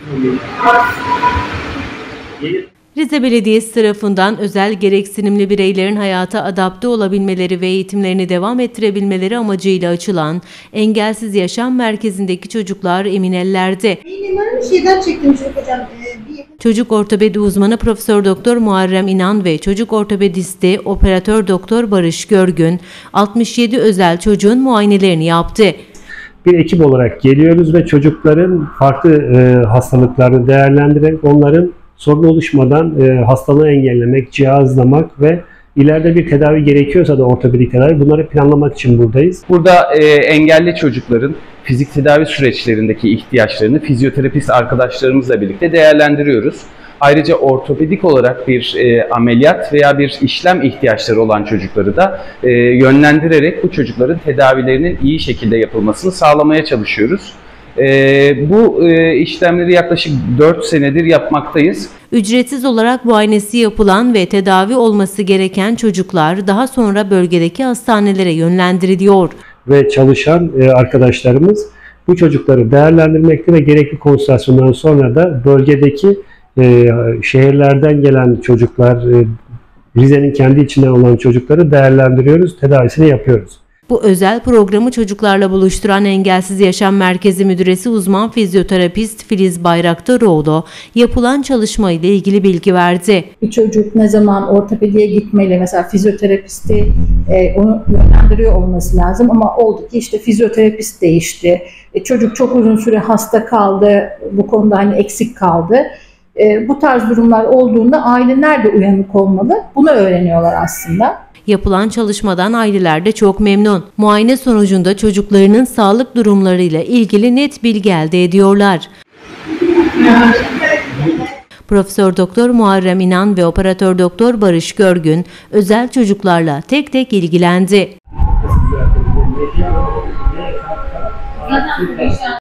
Rize Belediyesi tarafından özel gereksinimli bireylerin hayata adapte olabilmeleri ve eğitimlerini devam ettirebilmeleri amacıyla açılan Engelsiz Yaşam Merkezi'ndeki çocuklar emin ellerde. Bir şeyden çektim hocam. Çocuk ortopedi uzmanı Profesör Doktor Muharrem İnan ve çocuk ortopedisti Operatör Doktor Barış Görgün 67 özel çocuğun muayenelerini yaptı. Bir ekip olarak geliyoruz ve çocukların farklı hastalıklarını değerlendirerek onların sorun oluşmadan hastalığı engellemek, cihazlamak ve ileride bir tedavi gerekiyorsa da ortopedik tedavi, bunları planlamak için buradayız. Burada engelli çocukların fizik tedavi süreçlerindeki ihtiyaçlarını fizyoterapist arkadaşlarımızla birlikte değerlendiriyoruz. Ayrıca ortopedik olarak bir ameliyat veya bir işlem ihtiyaçları olan çocukları da yönlendirerek bu çocukların tedavilerinin iyi şekilde yapılmasını sağlamaya çalışıyoruz. Bu işlemleri yaklaşık 4 senedir yapmaktayız. Ücretsiz olarak muayenesi yapılan ve tedavi olması gereken çocuklar daha sonra bölgedeki hastanelere yönlendiriliyor. Ve çalışan arkadaşlarımız bu çocukları değerlendirmekte ve gerekli konsültasyondan sonra da bölgedeki şehirlerden gelen çocuklar, Rize'nin kendi içinden olan çocukları değerlendiriyoruz, tedavisini yapıyoruz. Bu özel programı çocuklarla buluşturan Engelsiz Yaşam Merkezi Müdüresi uzman fizyoterapist Filiz Bayraktaroğlu yapılan çalışma ile ilgili bilgi verdi. Bir çocuk ne zaman ortopediye gitmeli, mesela fizyoterapisti onu yönlendiriyor olması lazım ama oldu ki işte fizyoterapist değişti. Çocuk çok uzun süre hasta kaldı, bu konuda hani eksik kaldı. Bu tarz durumlar olduğunda aile nerede uyanık olmalı? Bunu öğreniyorlar aslında. Yapılan çalışmadan aileler de çok memnun. Muayene sonucunda çocuklarının sağlık durumlarıyla ilgili net bilgi elde ediyorlar. Profesör Doktor Muharrem İnan ve Operatör Doktor Barış Görgün özel çocuklarla tek tek ilgilendi.